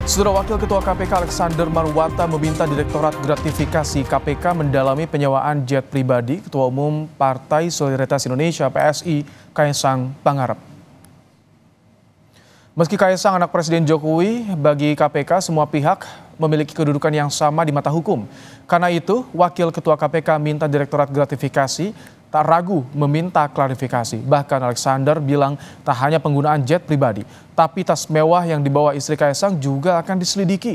Saudara Wakil Ketua KPK Alexander Marwata meminta Direktorat Gratifikasi KPK mendalami penyewaan jet pribadi Ketua Umum Partai Solidaritas Indonesia (PSI) Kaesang Pangarep. Meski Kaesang anak Presiden Jokowi, bagi KPK semua pihak memiliki kedudukan yang sama di mata hukum. Karena itu, Wakil Ketua KPK minta Direktorat Gratifikasi tak ragu meminta klarifikasi. Bahkan Alexander bilang tak hanya penggunaan jet pribadi, tapi tas mewah yang dibawa istri Kaesang juga akan diselidiki.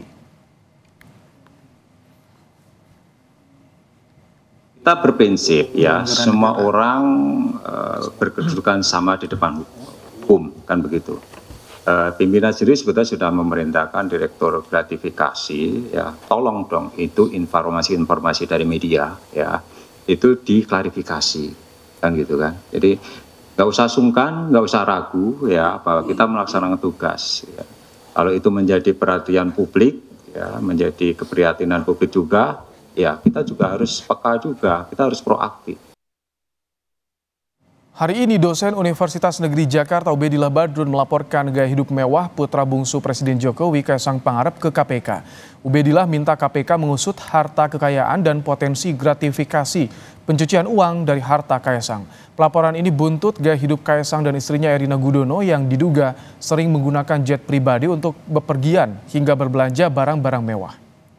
Kita berprinsip ya, semua orang berkedudukan sama di depan hukum, kan begitu. Pimpinan sendiri sebetulnya sudah memerintahkan Direktur Gratifikasi, ya tolong dong itu informasi-informasi dari media, ya itu diklarifikasi, kan gitu kan. Jadi nggak usah sungkan, nggak usah ragu ya bahwa kita melaksanakan tugas. Ya. Kalau itu menjadi perhatian publik, ya menjadi keprihatinan publik juga, ya kita juga harus peka juga, kita harus proaktif. Hari ini dosen Universitas Negeri Jakarta Ubedillah Badrun melaporkan gaya hidup mewah putra bungsu Presiden Jokowi Kaesang Pangarep ke KPK. Ubedillah minta KPK mengusut harta kekayaan dan potensi gratifikasi pencucian uang dari harta Kaesang. Pelaporan ini buntut gaya hidup Kaesang dan istrinya Erina Gudono yang diduga sering menggunakan jet pribadi untuk bepergian hingga berbelanja barang-barang mewah.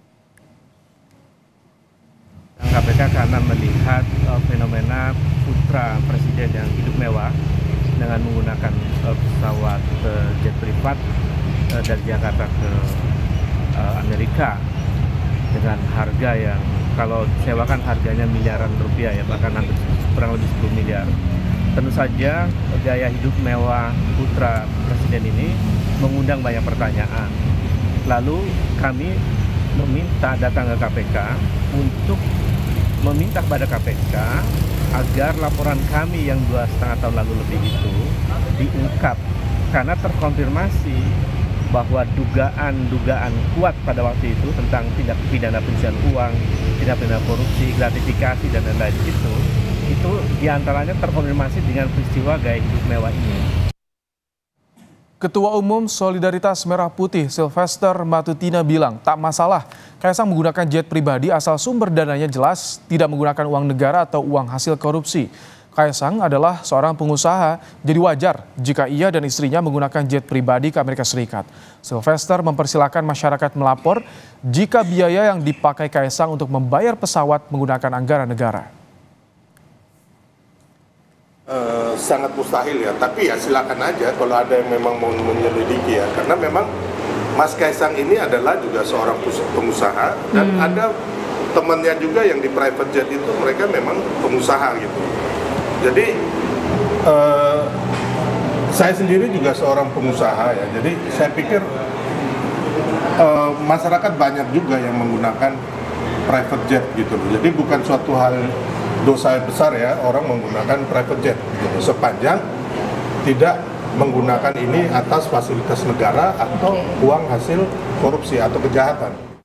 KPK karena melihat fenomena putra presiden yang hidup mewah dengan menggunakan pesawat jet privat dari Jakarta ke Amerika dengan harga yang kalau sewakan harganya miliaran rupiah ya, bahkan hampir kurang lebih 10 miliar. Tentu saja gaya hidup mewah putra presiden ini mengundang banyak pertanyaan. Lalu kami meminta datang ke KPK untuk meminta kepada KPK agar laporan kami yang 2,5 tahun lalu lebih itu diungkap karena terkonfirmasi bahwa dugaan kuat pada waktu itu tentang tindak pidana pencucian uang, tindak pidana korupsi, gratifikasi dan lain-lain itu diantaranya terkonfirmasi dengan peristiwa gaya hidup mewah ini. Ketua Umum Solidaritas Merah Putih Sylvester Matutina bilang tak masalah Kaesang menggunakan jet pribadi asal sumber dananya jelas tidak menggunakan uang negara atau uang hasil korupsi. Kaesang adalah seorang pengusaha, jadi wajar jika ia dan istrinya menggunakan jet pribadi ke Amerika Serikat. Sylvester mempersilahkan masyarakat melapor jika biaya yang dipakai Kaesang untuk membayar pesawat menggunakan anggaran negara. Sangat mustahil ya, tapi ya silakan aja kalau ada yang memang mau menyelidiki ya, karena memang Mas Kaesang ini adalah juga seorang pengusaha dan ada temannya juga yang di private jet itu mereka memang pengusaha gitu. Jadi saya sendiri juga seorang pengusaha ya, jadi saya pikir masyarakat banyak juga yang menggunakan private jet gitu. Jadi bukan suatu hal dosa besar ya orang menggunakan private jet gitu, sepanjang tidak menggunakan ini atas fasilitas negara atau uang hasil korupsi atau kejahatan.